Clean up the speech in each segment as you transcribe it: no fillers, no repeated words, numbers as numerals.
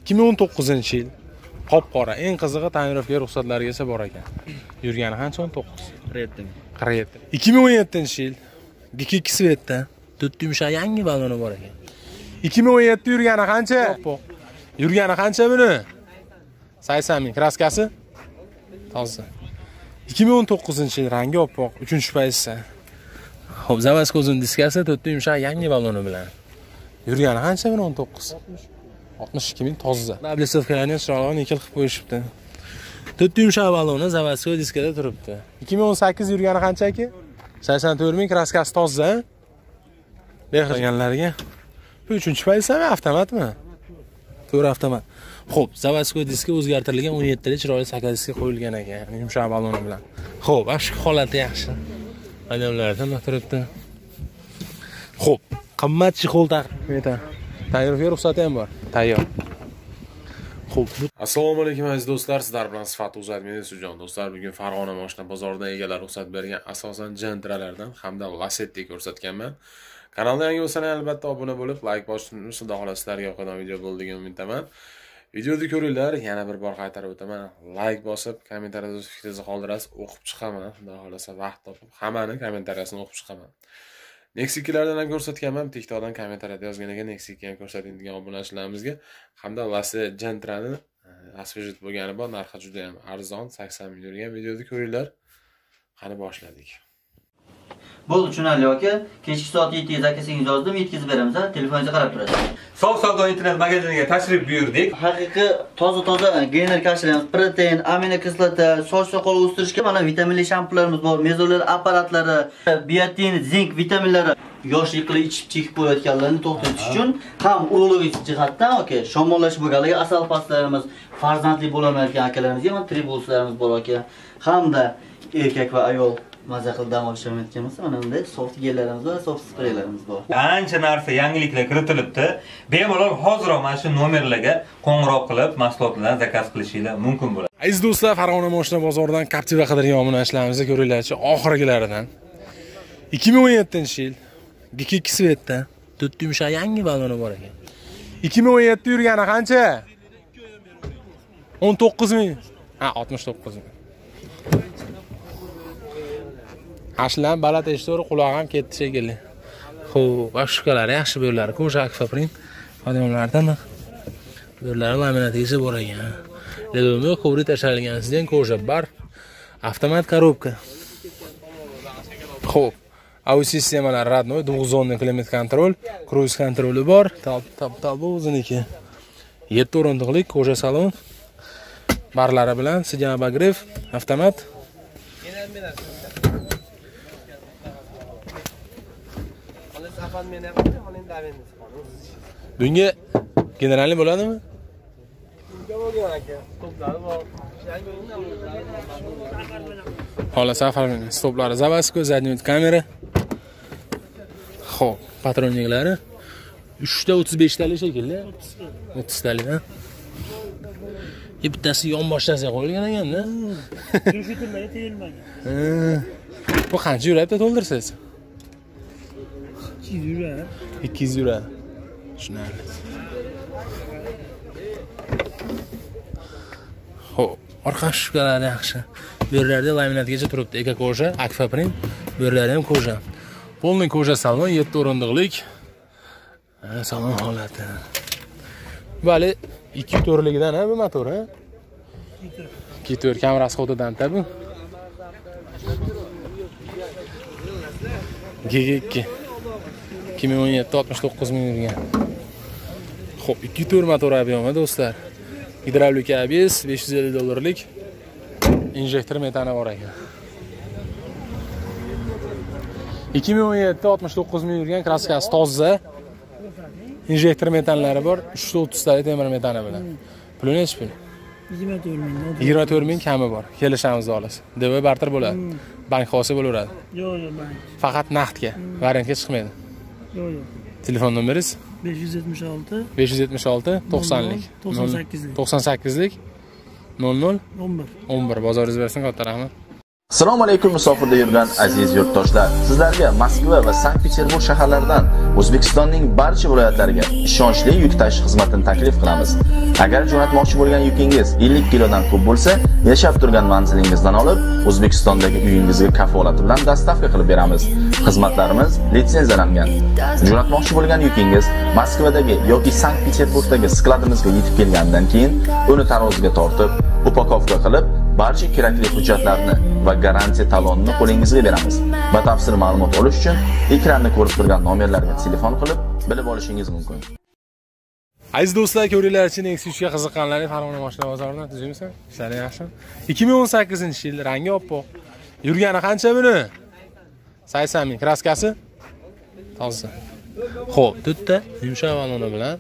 2019-yil. Qop-qora, eng qizig'i tonirovka ruxsatlarigacha bor ekan. Yurgani qancha? 19. 47. 47. 2017-yil. Gikik svetda 4 yumshoq yangi baloni bor ekan. 2017 yurgani qancha? Yurgani qancha buni? 80 ming. Kraskasi? Toza. 2019-yil rangi oppoq, 3-pozisiya. Xo'p, Zavazka o'zin diskasi 4 yumshoq yangi baloni bilan. Yurgani qancha buni? 19. 62 ming toza. Lablisovkalarni chiroqni nikl qilib qo'yishibdi. 4 yumshoq baloni Zavazka diskada turibdi. 2018 yurgani qancha aka? 84 ming, kraskasi toza. Berganlarga. Bu 3-pozisiyami, avtomatmi? To'g'ri, avtomat. Xo'p, Zavazka diski o'zgartirilgan 17 li chiroyli sakadiskga qo'yilgan ekan, yumshoq baloni bilan. Xo'p, ashki holati yaxshi. Alamlardan turibdi. Xo'p, qimmat chexol taqdim. Tayyorga ruxsati ham bor. Tayyor. Xo'p, assalomu alaykum aziz do'stlar, sizlar bilan Sifat Uzad men Sujon. Do'stlar, bugun Farg'ona mashina bozoridan egalar ruxsat bergan asosan Gentralardan hamda Lacetti ko'rsatganman. Kanalga yangi bo'lsangiz albatta obuna bo'lib, like bosishni xudo xohlasa sizlarga yoqadigan video bo'ldi degan umiddaman. Videoni ko'ringlar, yana bir bor qaytarib o'taman. Like bosib, kommentariyada o'z fikringizni qoldirasiz, o'qib chiqaman. Xudo xohlasa vaqt topib, hammani kommentariyasini o'qib chiqaman. Nexikilardan ham ko'rsatganman, TikTokdan kommentariyada yozgan ekan, Nexiki ham ko'rsating degan obunachilarimizga hamda Lacetti Gentrani asfejit bo'lgani bor, narxi juda ham arzon, 80 ming yurgan. Videoni ko'ringlar. Qani boshladik. Bo'ldi, tushunarli aka. Kechki soat 7 ga akasingiz yozdim, yetkazib beramiz, telefoningizga qarab turasiz. Sog' savdo internet magaziniga tashrif buyurdik. Haqiqiy toza geyner kashalarimiz, protein, aminokislota, soch soqol o'stirishga mana vitaminli shampunlarimiz bor, mezonlar apparatlari, biotin, zink vitaminlari. Yoshliklar ichib chekib qo'yayotganlarni to'xtatish uchun ham urologik jihatdan aka, shamollash bo'lganligi asal pastlarimiz, farzandli bo'lolmayotgan akalarimizga ham tribuslarimiz bor aka. Hamda erkak va ayol maza qilib dam olishmayotganmiz. Mana bunday soft gellarimiz va soft spreylarimiz bor. Ancha narsa yangiliklar kiritilibdi. Bemalol hoziroq mana shu nomerlarga qo'ng'iroq qilib, mahsulotlardan zakaz qilishingiz mumkin bo'ladi. Aziz do'stlar, Farg'ona mashina bozoridan Captiva qidirgan obunachilarimizni ko'ringlarchi, oxirgilaridan 2017-yil Gikik svetda 4 yumshoq yangi baloni bor ekan. 2017 yurgani qancha? 19 ming. Ha, 69 ming. Ashlan balat eshitdi, qulog'im ketdi shekilli. Xo'p, boshqalar yaxshi bo'ladi. Ko'sha akfaprin odamlardan bo'ladi, laminatigacha bor ekan. Ledomi kovri tashalgansidan ko'sha bar, avtomat korobka. Xo'p, audio sistemalar radnoy, 910 klimat kontrol, cruise kontroli bor, bu o'ziniki. 7 o'rindiqlik ko'sha salon. Barlari bilan sigan bagrev, avtomat. Bunga generalni bo'ladimi? Hala safar stoplari, Zavazka, zadniy kamera. Xo'p, patronliklari 3 ta 35 talik shekilli. 30 talik, ha? Bittasi yon boshlasiga qo'yilgan ekan-da. Turishtirmay teyilmagan. Bu qancha yuradi to'ldirsiz? 200 yuradi. 200 yuradi. Tushunarli. Xo'p, orqa shifkalari yaxshi. Bu yerlarda laminatgacha turibdi. Eka ko'sha, akfaprin, bu yerlarda ham ko'sha. Polni ko'sha salon 7 o'rindiqlik. Salon holati. Vali 2 to'rligidan bu motor, ha? 2 to'r kamerasi xotidan tabi. G2 2017 69 ming yurgan. Xo'p, 2 to'r motor obyomi do'stlar. Gidravlik ABS $550 injektor metani bor ekan. 2017 69 ming yurgan, kraskasi toza. Injektor metanlari bor, 330 talik temir metani bilan. Puli necha pul? 24 ming. 24 ming kami bor. Kelishamiz olasiz. DV barter bo'ladi. Bank xosi bo'laveradi. Yo'q, bank. Faqat naqdga, variantga chiqmaydi. Yo'q. Telefon nomeringiz? 576 90lik 98lik 98lik 00 11. 11. Bozoringiz bersin, katta rahmat. Assalomu alaykum musofirda yurgan aziz yurtdoshlar. Sizlarga Moskva va Sankt-Peterburg shaharlaridan O'zbekistonning barcha viloyatlariga ishonchli yuk tashish xizmatini taklif qilamiz. Agar jo'natmoqchi bo'lgan yukingiz 50 kilodan ko'p bo'lsa, yashab turgan manzilingizdan olib, O'zbekistondagi uyingizga kafolati bilan dostavka qilib beramiz. Xizmatlarimiz litsenziyalangan. Jo'natmoqchi bo'lgan yukingiz Moskvadagi yoki Sankt-Peterburgdagi skladimizga yetib kelgandan keyin uni taroziga tortib, upakovka qilib, barcha kerakli hujjatlarni va garantiya talonini qo'lingizga beramiz. Batafsil ma'lumot olish uchun ekranda ko'rib turgan nomerlarga telefon qilib, bilib olishingiz mumkin. Aziz do'stlar, ko'ringlarchi, Nexus ga qiziqqanlarning Farg'ona mashina bozoridan tuzimsan? Ishlari yaxshi. 2018-yil, rangi oppoq. Yurgani qancha buni? 80 ming. Kraskasi? Toza. Xo'p, tutda yumshoq baloni bilan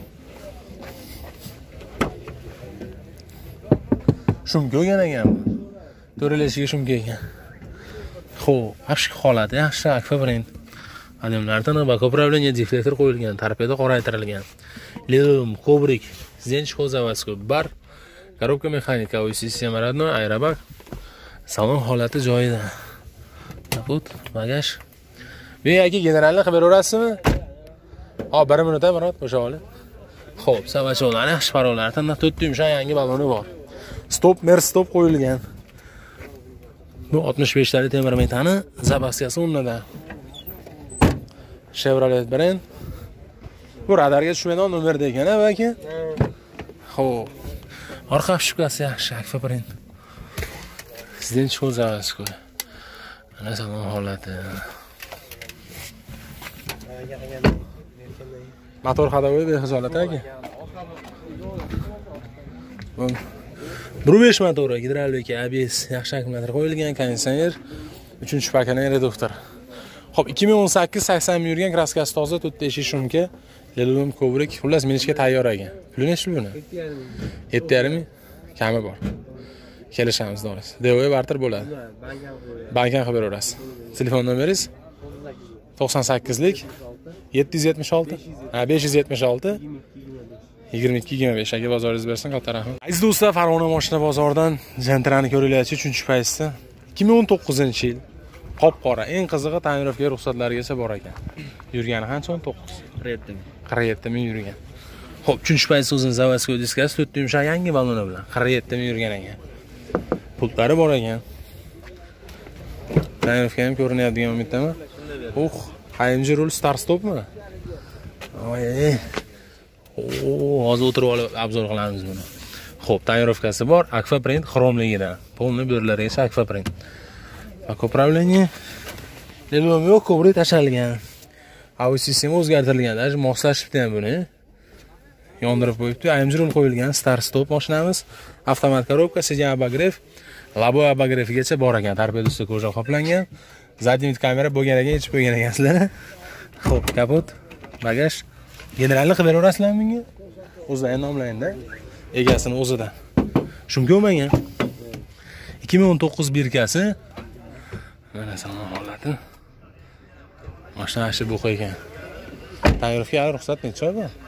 shumka o'gan ekan. To'rilishiga shumka ekan. Xo'p, yaxshi holati, yaxshi akfa brend. Adamlardan bako upravlение deflektor qo'yilgan, torpeda qoraytirilgan. Lelum, kovrik, zenchko заводской, bar, коробка mexanikaviy sistema родной, aerobag. Salon holati joyida. Kaput, bagaj. Men aka generalni xabar berasizmi? Hop, 1 minutda Murod, o'sha olib. Xo'p, savachonlar yaxshi parollardan 4 yumshoq yangi baloni bor. Stop, mer stop qo'yilgan. Bu 65 talik temir metani, zapaskasi o'rnida. Chevrolet brend. Bu radarga tushmaydigan nomerda ekan, aka. Xo'p. Orqa shubhasi yaxshi, akfa brend. Sizdan cho'zasiz-ku. Ana salon holati. Motor ходовой bexizolat aka. 1.5 motor, gidravlika, ABS, yaxshi akkumulyator qo'yilgan, konditsioner, 3-pakana reduktor. Xo'p, 2018 80 ming yurgan, kraskasi toza, 4 eshik shumka, lelum kovrik, xullas minishga tayyor ekan. Puli nechta buni? 7.5 ming kami bor. Kelishamiz do'g'ri. DOE barter bo'ladi. Bankdan xabar berasiz. Telefon nomeringiz 98lik 776 576 22-25 aka bozoringiz bersin, katta rahmat. Aziz do'stlar, Farg'ona mashina bozoridan Gentrani ko'ringlarchi, 3-paytda 2019-yil. Qop-qora, eng qizig'i ta'mirlovga ruxsatlargacha bor ekan. Yurgani qancha? 19. 47 ming yurgan. Xo'p, 3-paytda o'zini заводской diskasi 4 yumshoq yangi baloni bilan 47 ming yurgan ekan. Pullari bor ekan. Ta'mirlovga ham ko'rinadigan umiddaman. AMG rul start stopmi? Oy. Hozir o'tirib olib obzor qilamiz buni. Xo'p, tayyorlovkasi bor, akfa print xromligidan. Polni bo'rlargacha akfa print. Bako upravlение. Lelum yo'q, kovrik tashalgan. Havo sistema o'zgartirilgan, даже moslashibdi ham buni. Yondirib qo'yibdi. AMG rul qo'yilgan, start stop mashinamiz. Avtomat korobka, sedan abagrev, labo abagrevigacha bor ekan. Torpedasi koja qoplangan. Zadniy kamera bo'lgan ekan, ichib qo'ygan ekansizlar. Xo'p, kaput, bagaj. Generalni xabar berasizlar menga? O'zlarini nomlayinda. Egasini o'zidan. Shunga o'magan. 2019 birkasi. Mana salon holati. Mashina ashi bu qo'ygan. Tayyorga ruxsat necha oy bor?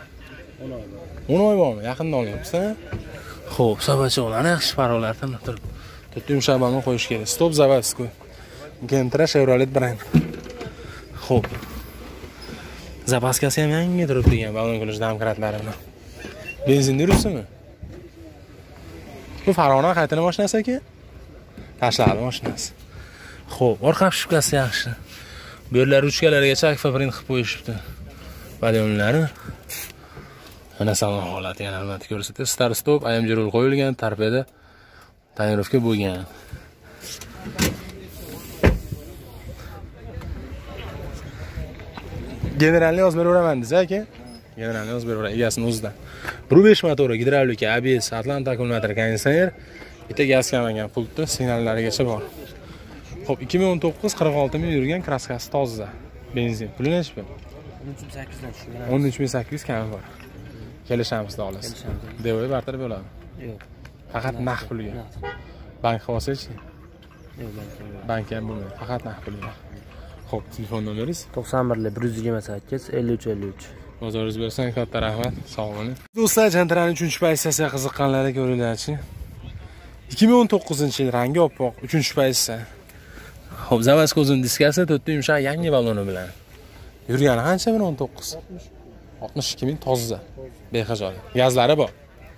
10 oy bormi? Yaqinda olyapsiz, ha? Xo'p, sabacholar yaxshi parollardan turib. 4 yumshoq balon qo'yish kerak. Stop заводской. Gentra Chevrolet brend. Xo'p. Zapaskasi ham yangi turibdi degan balon qilish domkratlari bilan. Benzinda yuribsizmi? Bu Farg'ona qaytini mashinasi aka? Tashladi mashinasi. Xo'p, orqa shubhasi yaxshi. Bu yerlar uchkalargacha akfa print qilib qo'yishibdi. Badionlari. Mana salon holati yana albatta ko'rsatdi. Start stop, AMG rul qo'yilgan, torpeda tayyorlovka bo'lgan. Generalni yozib beraman desa aka. Generalni yozib beraman, egasini o'zidan. 1.5 motori, gidravlika, ABS, Atlanta akkumulyator, konditsioner, bitta gaz kamagan pultni signallarigacha bor. Xo'p, 2019 46 ming yurgan, kraskasi toza. Benzin. Puli necha bu? 13.8 dan tushgan. 13.800 kami bor. Kelishamiz olasiz. DOE barter bo'ladi. Yo'q. Faqat naqd pulga. Bank olsa-chi? Yo'q, bank ham bo'lmaydi. Faqat naqd pulga. Xo'p, telefon nomeringiz? 91 128 53 53. Bozoringiz bersin, katta rahmat. Sog' bo'ling. Do'stlar, Gentrani 3-paytasiga qiziqqanlarga ko'ringlarchi. 2019-yil rangi oppoq, 3-pozitsiya. Xo'p, Zavasko o'zining diskasi 4 yumshoq yangi baloni bilan. Yurgani qancha 19? 62 ming toza. Behajol. Gazlari bor.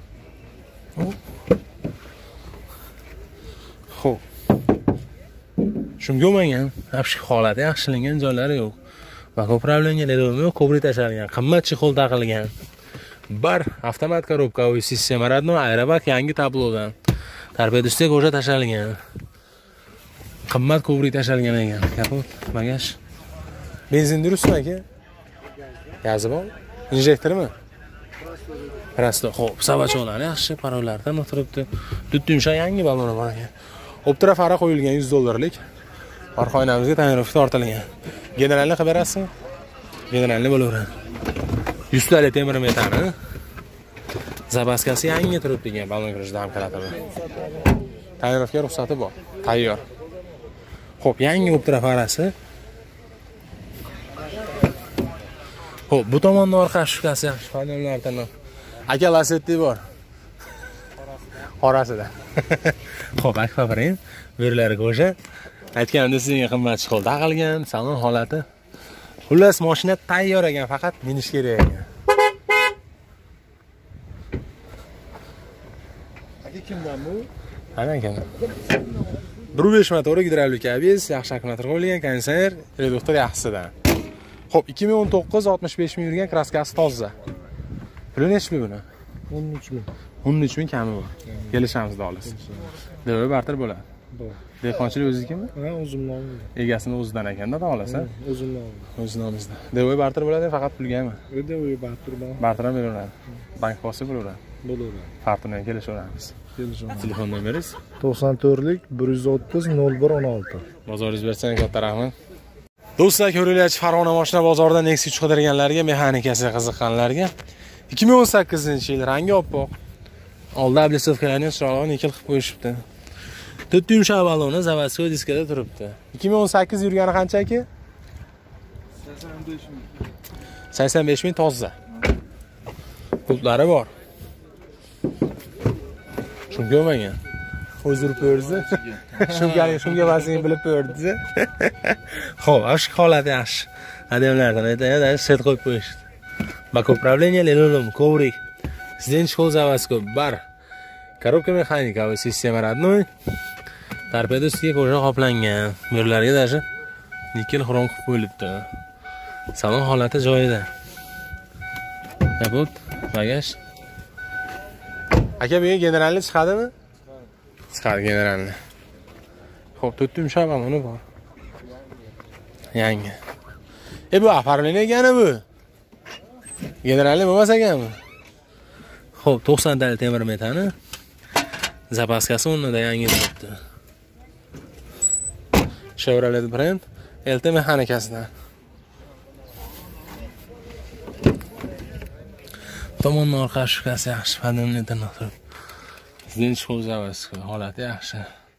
Xo'p. Shunga o'magan, apshi holati yaxshilangan joylari yo'q. Va ko'pramlangan e'lon ko'prik tashalgan, qimmat chexol taqilgan. Bar avtomat korobkaviy sistema radno aerobak yangi tablodan. Torpedosiga go'sha tashalgan. Qimmat ko'prik tashalgan ekan. Kapot, bagaj. Benzin durustmi aka? Gazi bor? Injektormi? Rasto. Xo'p, savacholar yaxshi, parollardan o'tiribdi. Yumshoq yangi baloni bor ekan. Optira fara qo'yilgan $100 orqa oynamizga tayyorlab tortilgan. Generalni xabar berasizmi? Generalni bo'laveradi. 100 tali temir metani. Zabaskasi yangi turibdi degan balon kirishda ham kalati. Tayyorlovga ruxsati bor. Tayyor. Xo'p, yangi optira farasi. Xo'p, bu tomonning orqa shukasi yaxshi panellardan. Aka Lasetti bor. Qorasida. Xo'p, aka bering. Verlari go'sha. Aytganimda sizga qimmat chexol taqilgan, salon holati. Xullas, mashina tayyor ekan, faqat minish kerak ekan. Aka kimdan bu? Ana ekan. 1.5 motor gidravlik ABS, yaxshi akkumulyator qo'yilgan, konditsioner, reduktor yaxshisidan. Xo'p, 2019 65 ming yurgan, kraskasi toza. Puli nechmi buni? 13 ming. 13 ming kami bor. Kelishamiz dolasiz. Devoy barter bo'ladi. Dehqonchilik o'zingizmi? Ha, o'zimdan. Egasini o'zidan ekanda, dolasa. O'zimdan. O'zimizda. Devoy barter bo'ladi, faqat pulgami? Devoy barter bor. Barter ham beraveradi. Bank posti bo'laveradi. Bo'laveradi. Farqini kelishaveramiz. Kelishamiz. Telefon nomeringiz? 94lik 130 0116. Bozoringiz bersin, katta rahmat. Do'stlar, ko'rilyapti, Farg'ona mashina bozorida Nexus qidirganlarga, mexanikasiga qiziqqanlarga 2018-yil rangi oppoq. Oldi oblisovkalarni chiroqni nikel qilib qo'yishibdi. 4 yumshoq baloni Zavasko diskada turibdi. 2018 yurgani qancha aka? 85 ming. 85 ming toza. Pullari bor. Shunga o'magan. O'zir ko'rdi. Shunga vaziyat bilib ko'rdi. Xo'p, ash holati yaxshi. Adamlardan aytadi, set qo'yib qo'yishdi. Bak управление лелом, коврик. Здесь школ Zavasko bar. Коробка mexanikaviy sistema родной. Torpedosiga qo'sha qoplangan. Yo'llarga даже nikel xrom qilib qo'yilibdi. Salon holati joyida. Kapot, bagaj. Aka, bu generalni chiqadimi? Chiqadi generalni. Xo'p, 4 yumshoq baloni bor. Yangi. Bu aparilgan ekani bu. Generalni bo'lmas ekanmi? Xo'p, 90 tali temir metani. Zapaskasi o'rnida yangi turibdi. Chevrolet brend, LT mexanikasidan. Tomonning orqa shukasi yaxshi, panellardan turib. Sizning shkol Zavasko holati yaxshi.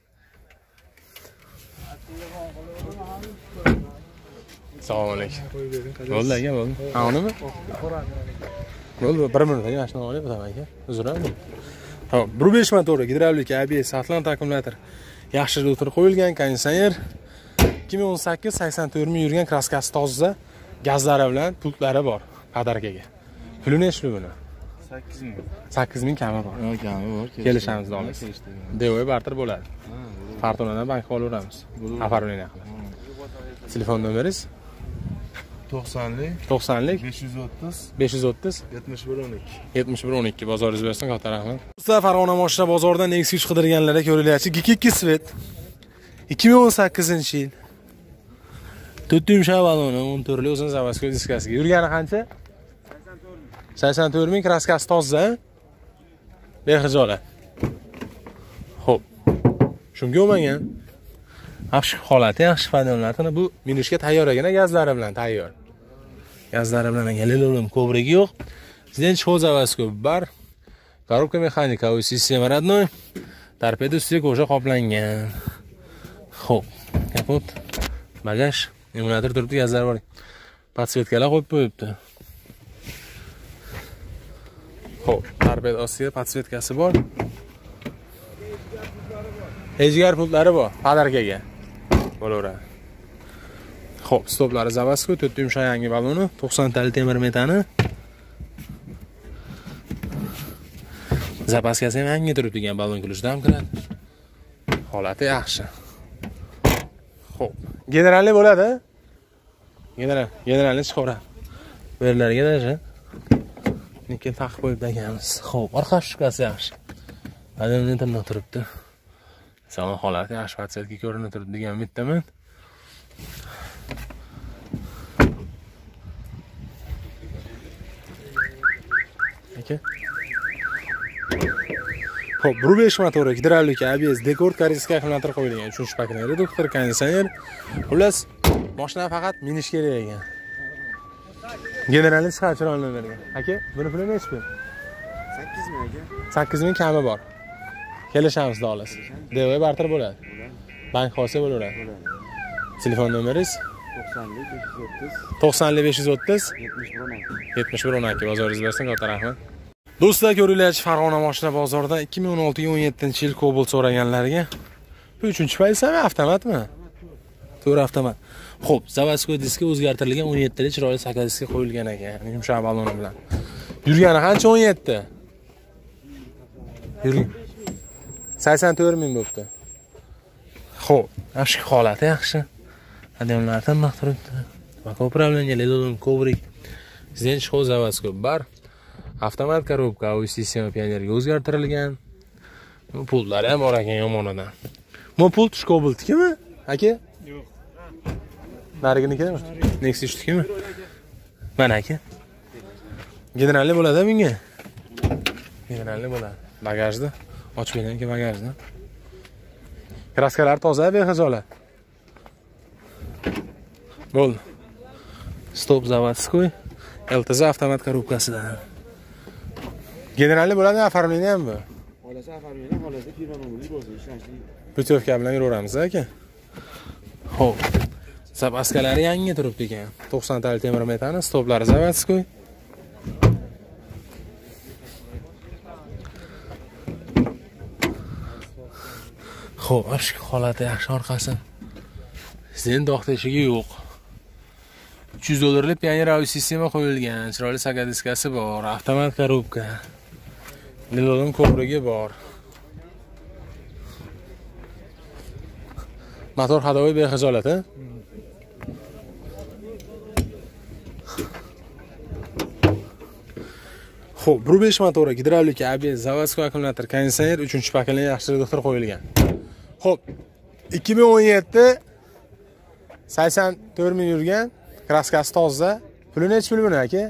Assalomu alaykum. Bo'ldi aka, bo'ldi. Ha, unimi? Bo'ldi, 1 minut aka, mashina olib o'taman aka. Uzrami? Xo'p, 1.5 motor, gidravlik, ABS, Atlant akkumulyator. Yaxshi reduktor qo'yilgan, konditsioner. 2018 84 ming yurgan, kraskasi toza, gazlari bilan pultlari bor padarkaga. Puli nechmi buni? 8 ming. 8 ming kami bor. Ha, kami bor. Kelishamiz dolasiz. Devoy barter bo'ladi. Fartonadan bankka olaveramiz. Aparilgan qilib. Telefon nomeringiz? 90lik 90lik 530 530 7112. 7112 bozoringiz bersin, katta rahmat. Do'stlar, Farg'ona mashina bozorida Nexus qidirganlarga ko'rilyapti. Gikiki Svet 2018-yil 4 yumshoq baloni 14 li o'zini Zavasko diskasiga. Yurgani qancha? 84 ming, kraskasi toza. Behijolat. Xo'p. Shunga o'magan. Yaxshi holati, yaxshi panellardan bu minishga tayyor ekan, gazlari bilan tayyor. Gazlari bilan lelolum ko'prigi yo'q. Здесь школ Zavasko bar. Коробка mexanikaviy sistema родной. Torpedo ustiga qo'sha qoplangan. Xo'p, kapot, bagaj, emulator turibdi, gazlar bor. Podsvetkalar qo'yib qo'yibdi. Xo'p, torpedo ostiga podsvetkasi bor. Ejgar pultlari bor, padarkaga. Bo'laveradi. Xo'p, stoplari Zavasco, 4 yumshoq yangi baloni, 90 tali temir metani. Zapaskasi ham yangi turib degan balon kulishda ham kiradi. Holati yaxshi. Xo'p, generalli bo'ladi. Generalni chiqaradi. Bu yerlarga даже nikel taqib qo'yib ekanmiz. Xo'p, orqa shukasi yaxshi. Adamning tinib turibdi. Salon holati yaxshi, patsatga ko'rinib turibdi degan bittaman. Aka. Xo'p, 1.5 motor, gidravlika, ABS, dekor, koreyskiy akkumulyator qo'yilgan. 3-paketli reduktor, konditsioner. Xullas, mashina faqat minish kerak ekan. Generalni chiqarib olganlarga. Aka, buni puli nechi pul? 8 ming aka. 8 ming kami bor. Kelishamiz olasiz. Devoy barter bo'ladi. Bank xolsa bo'laveradi. Telefon nomeringiz 90 530 7112 bozoringiz bersin, katta rahmat. Do'stlar, ko'ringlarchi, Farg'ona mashina bozorida 2016-17 yil Cobalt so'raganlarga. Bu 3-paysami, avtomatmi? To'g'ri, avtomat. Xo'p, Zavasco diski o'zgartirilgan 17 li chiroyli saka diski qo'yilgan ekan, yumshoq baloni bilan. Yurgani qancha 17? Yurgan 84 ming bo'pti. Xo'p, yaxshi holati yaxshi. Adamlardan maqturibdi. Bako upravleniya, ledolon, kovrik. Zench xo Zavasco bar. Avtomat korobka, uy sistema pionerga o'zgartirilgan. Pultlari ham bor ekan yomonidan. Bu pult Cobalt'kimi? Aka? Yo'q. Nariginikimi? Nexus'nikimi? Mana aka. Generalli bo'ladi bunga. Generalli bo'ladi. Bagajda, ochib beranki bagajda. Kraskalar toza, bexijolat. Bo'ldi. Stop Zavasco. LTZ avtomat korobkasidan. Generalli bo'ladi, оформление ham bu. Xolasi afarmini, xolasi firma nomeri bo'lsa ishlashli. Putyovka bilan yuraveramiz aka. Xo'p. Zapaskalari yangi turibdi ekan. 90 tali temir metani, stoplari Zavasco. Xo'p, ashki holati yaxshi orqasi. Zen do'xtashigi yo'q. $300 pioner audio sistema qo'yilgan, chiroyli saka diskasi bor, avtomat korobka. Ledolon ko'prigi bor. Motor hadoviy bexijolat, ha? Xo'p, 1.5 motor, gidravlika, ABS, Zavasco akkumulyator, konditsioner, 3-paketli yaxshi reduktor qo'yilgan. Xo'p, 2017 84 ming yurgan, kraskasi toza. Puli necha pul buni aka?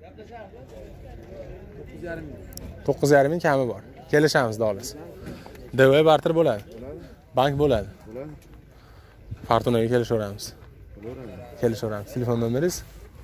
9.5 ming kami bor. Kelishamiz olasiz. Devoy barter bo'ladi. Bank bo'ladi. Fortunaga kelishaveramiz. Kelishaveramiz. Telefon nomeringiz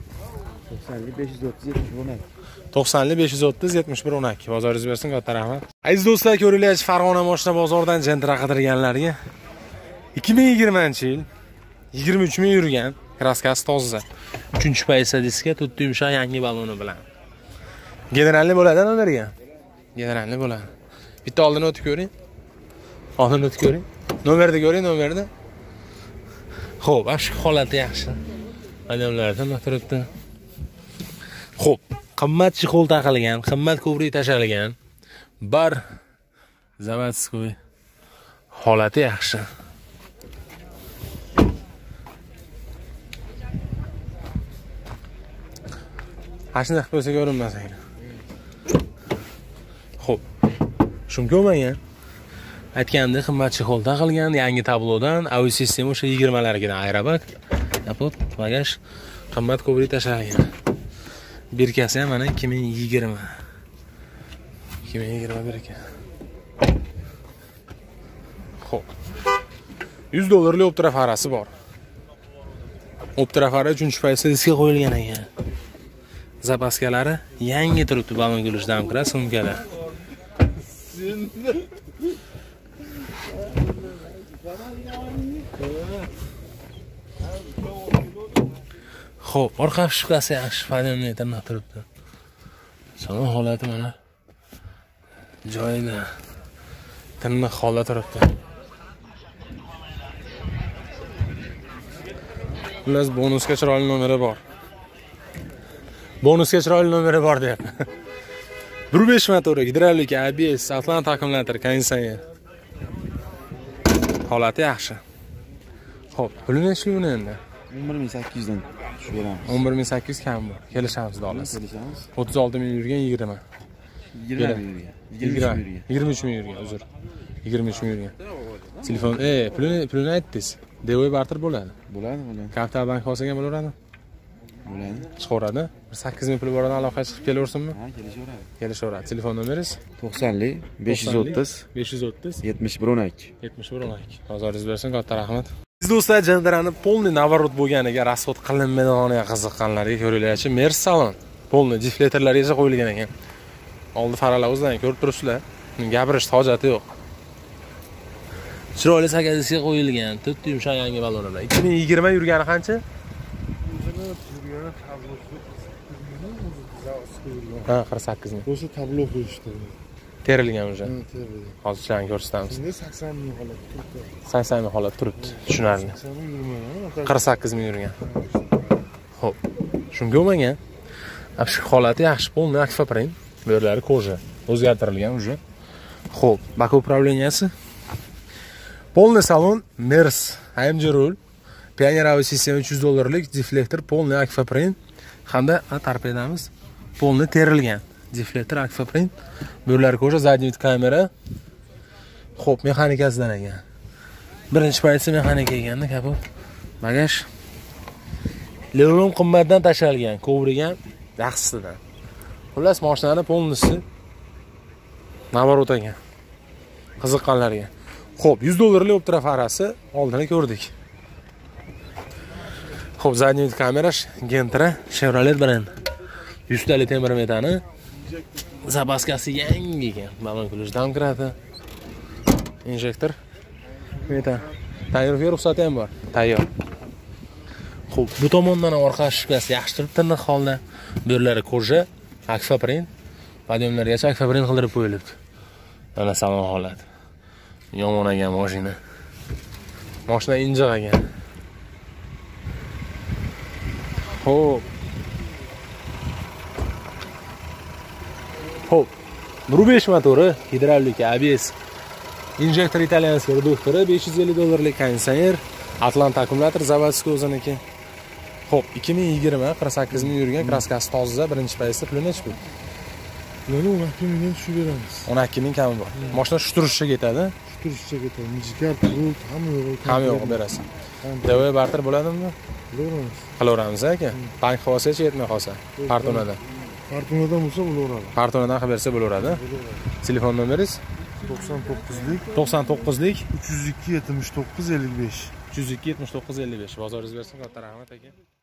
90 530 7112. Bozoringiz bersin, katta rahmat. Aziz do'stlar, ko'ringlarchi, Farg'ona mashina bozoridan jentira qidirganlarga 2020-yil 23 ming yurgan, kraskasi toza. 3-paysa diska, 4 yumshoq yangi baloni bilan. Generalli bo'ladi nomerga. Generalli bo'ladi. Bitta oldini o'tib ko'ring. Oldini o'tib ko'ring. Nomerni ko'ring, nomerni. Xo'p, ashki holati yaxshi. Odamlardan turibdi. Xo'p, qimmat chexol taqilgan, qimmat kovrik tashalgan. Bar Zavasco holati yaxshi. Ashna qilib bo'lsa ko'rinmas ekan. Xo'p. Shunga o'magan. Aytgandek, qimmat chexol taqilgan, yangi tablodan, audio sistema o'sha 20 largidan aerobag. Kapot, bagaj, qimmat kovrik tashalgan. Birkasi ham mana 2020. 2021 ekan. Xo'p. $100 optira farasi bor. Optira fara 3-paysa diska qo'yilgan ekan. Zapaskalari yangi turibdi, balon gulishdan kira sumkalar. Xo'p, orqa shukasi yaxshi, fonometrni turibdi. Salon holati mana joyida. Tinma holda turibdi. Xullas bonusga chiroyli nomeri bor. Bonusga chiroyli nomeri bor deyapti. 1.5 motori, gidravlika, ABS, Atlant akkumulyator, konditsioner. Holati yaxshi. Xo'p, puli nechli buni endi? 11800 dan tushib beramiz. 11800 kam bor. Kelishamiz olasiz. Kelishamiz. 36 ming yurgan 20. 23 ming yurgan, uzr. 23 ming yurgan. Telefon, pulini aytdingiz. Devoy barter bo'ladi. Bo'ladi. Kapital bank olsangiz bo'laveradi. Bo'ladi. Chiqaveradi. 8000 puli bordan aloqaga chiqib kelaversinmi? Ha, kelishaveradi. Kelishaveradi. Telefon nomeringiz? 90lik 530 530 7112. 7112. Bozoringiz bersin, katta rahmat. Siz do'stlar, jandarani polniy navorot bo'lganiga, rasxod qilinmaydiganiga qiziqqanlarga ko'ringlarchi, Mers salon. Polniy defletorlargacha qo'yilgan ekan. Oldi faralozdan ko'rib turibsizlar. Gapirishga hojati yo'q. Chiroyli sakadiska qo'yilgan. 4 yumshoq yangi ballonlar. 2020 yurgani qancha? Ha, 48 ming. O'sha tablo qo'yishdi. Terilgan o'sha. Terilgan. Hozir sizlarga ko'rsatamiz. Endi 80 ming holat turibdi. 80 ming holat turibdi. Tushunarli. 80 ming yurmagan. 48 ming yurgan. Xo'p. Shunga o'magan. Shu holati yaxshi, polni akfaprin. Bu yerlari koja. O'zgartirilgan уже. Xo'p, bak upravleniyasi. Polniy salon Mers AMG rul. Pioneer sistema $300 deflektor, polniy akfaprin hamda torpedamiz polniy terilgan. Deflektor akfaprin. Bu yerlari koja, zadniy vid kamera. Xo'p, mexanikasidan ekan. Birinchi payti mexanika ekanda, kapot. Bagaj. Lerum qimmatdan tashalgan, kovrigan yaxshisidan. Xullas mashinani polnisi navorot ekan. Qiziqqanlarga. Xo'p, $100 optra farasi oldini ko'rdik. Xo'p, zadniy vid kamera, Gentra, Chevrolet brend. 100 tali temir metani. Zapaskasi yangi ekan. Balon kulish damkrati. Injektor. Metan. Tayyorga ruxsati ham bor. Tayyor. Xo'p, bu tomondan ham orqa shikasi yaxshi turibdi, tiniq holda. Bu yerlari koja, akfaprin. Podiyomlargacha akfaprin qildirib qo'yilibdi. Mana salon holati. Yomon ekan mashina. Mashina injiq ekan. Xo'p. 1.5 motori, gidravlika, ABS. Injektor italyanskiy reduktori, $550 konditsioner, Atlant akkumulyator, zavodskiy o'ziniki. Xo'p, 2020 48 ming yurgan, kraskasi toza, birinchi payti puli necha pul? Yana 12 mingdan tushib beramiz. 12 ming kami bor. Mashina shuturishga ketadi. Turishcha ketadi. Mijikar, pul, hamma yo'q. Hamma yo'q berasan. Devoy barter bo'ladimi? Qilaveramiz. Qilaveramiz aka. Bank qolsa-chi, yetmay qolsa. Partonadan. Partonadan bo'lsa bo'laveradi. Partonadan qilib bersa bo'laveradi. Telefon nomeringiz? 99lik 99lik 302 79 55. 302 79 55. Bozoringiz bersin, katta rahmat aka.